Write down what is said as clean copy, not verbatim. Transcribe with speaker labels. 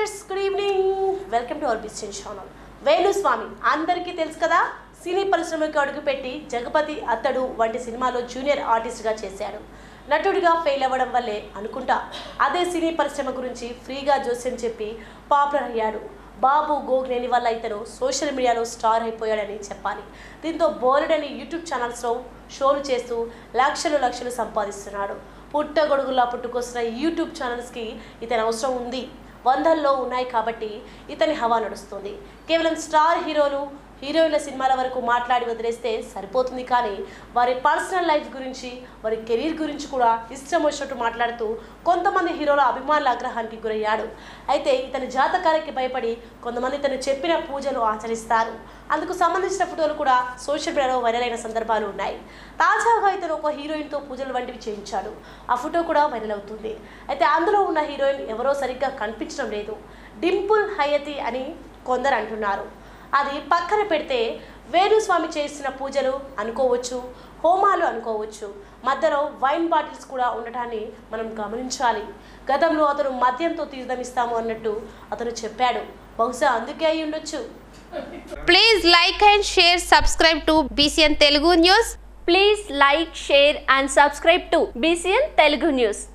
Speaker 1: Viewers, good evening. Welcome to our business channel. Venuswamy అందరికీ తెలుసు కదా. సినీ పరిశ్రమకు అడుగుపెట్టి జగపతి అత్తడు వంటి సినిమాలో జూనియర్ ఆర్టిస్ట్గా చేశాడు. నటుడిగా ఫెయిల్ అవ్వడం వల్లే అనుకుంటా అదే సినీ పరిశ్రమ గురించి ఫ్రీగా జోస్యం చెప్పి పాపులర్ అయ్యాడు. బాబు గోగ్నేని వల్ల ఇతను సోషల్ మీడియాలో స్టార్ అయిపోయాడని చెప్పాలి. దీంతో బోలెడని యూట్యూబ్ ఛానల్స్లో షోలు చేస్తూ లక్షలు సంపాదిస్తున్నాడు. పుట్టగొడుగులా పుట్టుకొస్తున్న యూట్యూబ్ ఛానల్స్కి ఇతని అవసరం ఉంది. వందల్లో ఉన్నాయి కాబట్టి ఇతని హవా నడుస్తుంది. కేవలం స్టార్ హీరోలు హీరోయిన్ల సినిమాల వరకు మాట్లాడి వదిలేస్తే సరిపోతుంది. కానీ వారి పర్సనల్ లైఫ్ గురించి, వారి కెరీర్ గురించి కూడా ఇష్టం వచ్చినట్టు మాట్లాడుతూ కొంతమంది హీరోల అభిమానుల ఆగ్రహానికి గురయ్యాడు. అయితే ఇతని జాతకాలకి భయపడి కొంతమంది ఇతను చెప్పిన పూజలు ఆచరిస్తారు. అందుకు సంబంధించిన ఫోటోలు కూడా సోషల్ మీడియాలో వైరల్ అయిన సందర్భాలు ఉన్నాయి. తాజాగా ఇతను ఒక హీరోయిన్తో పూజలు వంటివి చేయించాడు. ఆ ఫోటో కూడా వైరల్ అవుతుంది. అయితే అందులో ఉన్న హీరోయిన్ ఎవరో సరిగ్గా కనిపించడం లేదు. డింపుల్ హయతి అని కొందరు అంటున్నారు. అది పక్కన పెడితే వేణుస్వామి చేసిన పూజలు అనుకోవచ్చు, హోమాలు అనుకోవచ్చు. మధ్యలో వైన్ బాటిల్స్ కూడా ఉండటాన్ని మనం గమనించాలి. గతంలో అతను మద్యంతో తీర్థమిస్తాము అన్నట్టు అతను చెప్పాడు. బహుశా అందుకే అయి ఉండొచ్చు.
Speaker 2: Please like and share, subscribe to BCN Telugu News.
Speaker 3: Please like, share and subscribe to BCN Telugu News.